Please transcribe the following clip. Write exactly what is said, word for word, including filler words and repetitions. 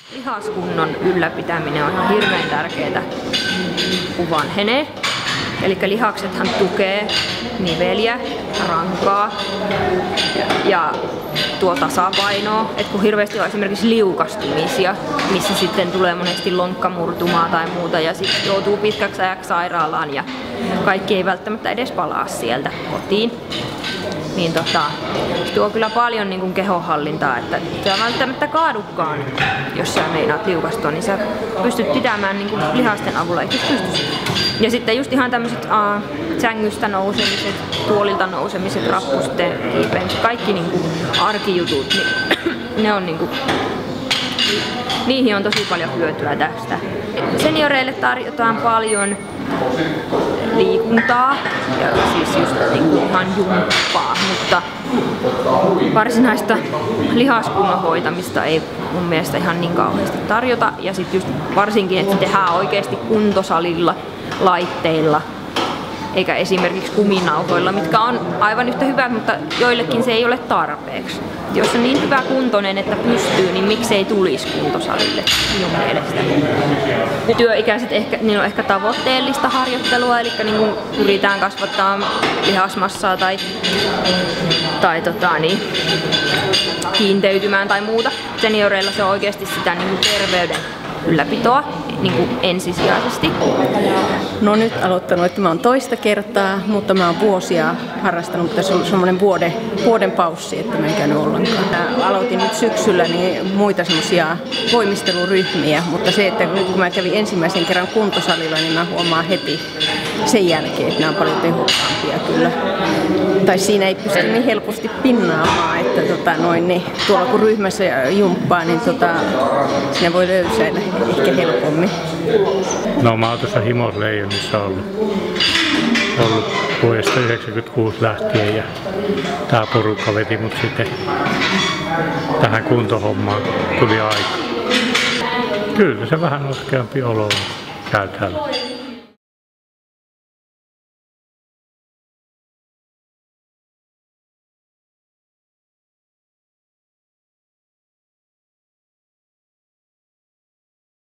Lihaskunnon ylläpitäminen on ihan hirveän tärkeää, kun vanhenee. Eli lihaksethan tukee niveliä, rankaa ja, ja tuo tasapainoa. Et kun hirveästi on esimerkiksi liukastumisia, missä sitten tulee monesti lonkkamurtumaa tai muuta ja sitten joutuu pitkäksi ajaksi sairaalaan ja kaikki ei välttämättä edes palaa sieltä kotiin. Niin tota, tuo kyllä paljon niin kuin kehonhallintaa, että sä välttämättä kaadukkaan, jos sä meinaat liukastua, niin sä pystyt pitämään niin kuin lihasten avulla, eikö pysty. Ja sitten just ihan tämmöiset uh, sängystä nousemiset, tuolilta nousemiset, rappusten kiipemiset, kaikki niin kuin arkijutut, niin ne on niin kuin, niihin on tosi paljon hyötyä tästä. Senioreille tarjotaan paljon liikuntaa, ja siis just niin ihan jumppaa, mutta varsinaista lihaskunnon hoitamista ei mun mielestä ihan niin kauheasti tarjota. Ja sitten just varsinkin, että se tehdään oikeasti kuntosalilla, laitteilla, eikä esimerkiksi kuminauhoilla, mitkä on aivan yhtä hyvät, mutta joillekin se ei ole tarpeeksi. Jos on niin hyvä kuntoinen, että pystyy, niin miksei tulisi kuntosalille minun mielestä. Työikäiset ehkä, niin on ehkä tavoitteellista harjoittelua, eli niin kuin pyritään kasvattaa lihasmassaa tai, tai tota, niin, kiinteytymään tai muuta. Senioreilla se on oikeasti sitä niin kuin terveyden ylläpitoa niin kuin ensisijaisesti. No nyt aloittanut, että mä oon toista kertaa, mutta mä oon vuosia harrastanut, mutta se on semmoinen vuoden, vuoden paussi, että mä en käynyt ollenkaan. Mä aloitin nyt syksyllä niin muita semmoisia voimisteluryhmiä, mutta se, että nyt kun mä kävin ensimmäisen kerran kuntosalilla, niin mä huomaan heti sen jälkeen, että nämä on paljon tehokkaampia kyllä. Tai siinä ei pysty niin helposti pinnaamaan, että tota, noin, niin, tuolla kun ryhmässä jumppaa, niin tota, siinä voi löysäillä ehkä helpommin. No mä oon tuossa Himosleijonissa ollut, ollut vuodesta yhdeksänkymmentäkuusi lähtien ja tää porukka veti mut sitten tähän kuntohommaan tuli aika. Kyllä se vähän oskeampi olo on käy täällä.